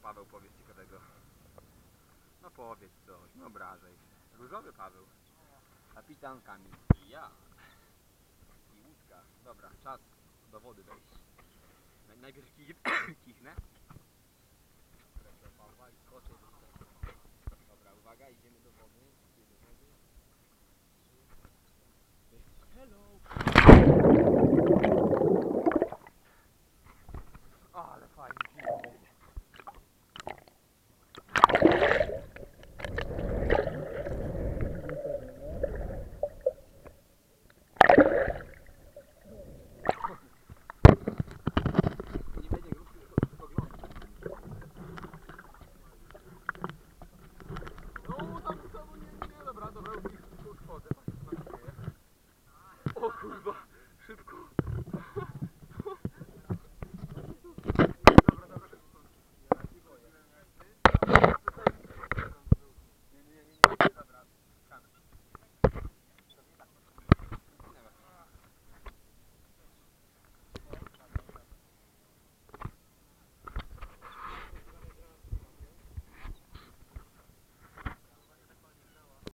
Paweł powie ciekawego? No powiedz coś, nie obrażaj się. Różowy Paweł. Kapitan Kamil. I ja. I łódka. Dobra, czas do wody wejść. Najpierw kichnę. Do Pawła i skoczę. Dobra, uwaga, idziemy do wody. Idziemy do wody. Hello! Ale fajnie.